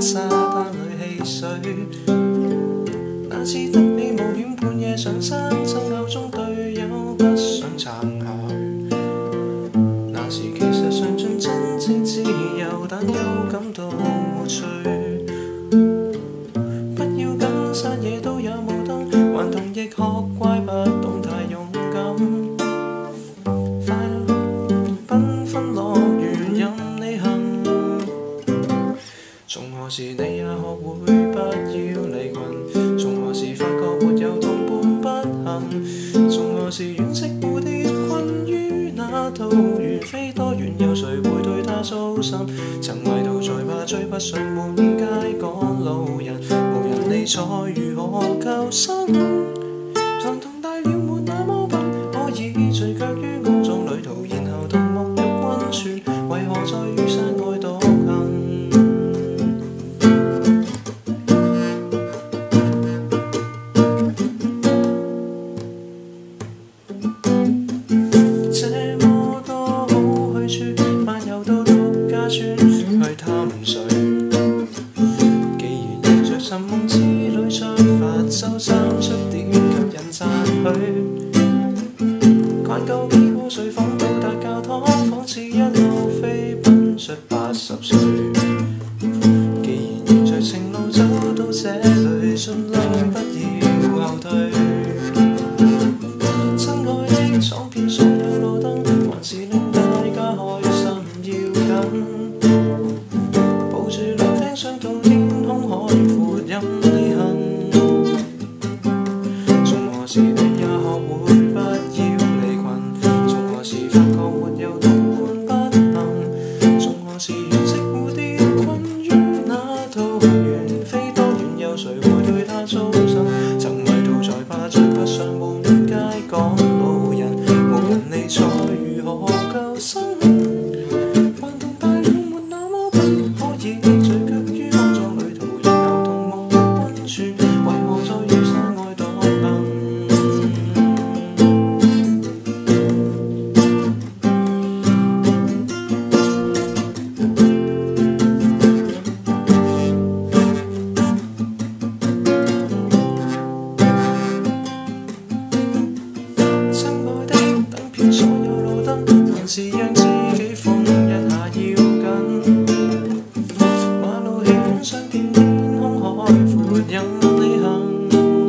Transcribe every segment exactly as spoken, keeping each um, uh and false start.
沙灘裏戲水。那次得你無險半夜上山，爭拗中隊友不想撐下去。那時其實嚐盡真正自由，但又感到無趣。不要緊，山野都有霧燈，頑童亦學乖，不懂太勇敢。快樂繽紛樂園任你行。從何時你也學會不要離群？從何時發覺沒有同伴不行？從何時惋惜蝴蝶困於那桃源，飛多遠有誰會對它操心？曾迷途在怕追不上滿街趕路人，無人理睬如何救生？頑童大了沒那麼笨，可以聚腳於骯髒旅途，然後同沐浴溫泉，為何在雨傘外獨行？這麼多好去處，漫遊到獨家村去探水。既然沿着尋夢之旅出發，就生出點吸引讚許。逛夠幾個睡房到達教堂，仿似一路飛奔出八十歲。既然沿着情路走到這裏，盡量不要後退。親愛的，闖遍所有路燈，還是令大家開心要緊。抱住綠廳雙套，天空海闊任你行。從何時你也學會不要離群？從何時發覺沒有同伴不行？從何時惋惜蝴蝶困於那桃源，飛多遠有誰會對它操心？曾迷途在怕追不上滿街趕路人，無人理睬如何救生？頑童大了沒那麼笨，可以聚腳於骯髒旅途，然後同沐浴溫泉，為何在雨傘外獨行？親愛的，等遍所有路燈，還是讓自己瘋一下要緊。馬路戲院相見，天空海闊任你行。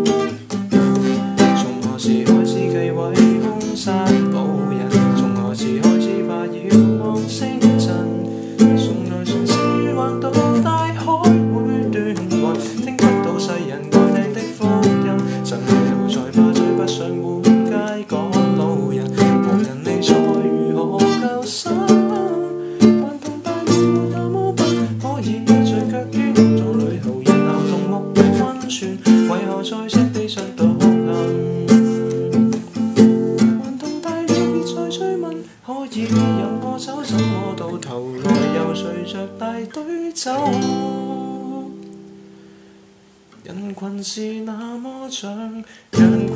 從何時開始忌諱兇殺路人？從何時開始怕遙望星塵？從來嘗試橫渡大海會斷魂，聽不到世人愛聽的福音。曾迷途在怕追不上滿街趕路人，無人理睬如何救生？頑童大了沒那麼笨，可以聚腳於骯髒旅途，然後同沐浴溫泉，為何在赤地上獨行？頑童大了別再追問，可以任我走，怎麼到頭來又隨着大隊走？人群是那麼像人群。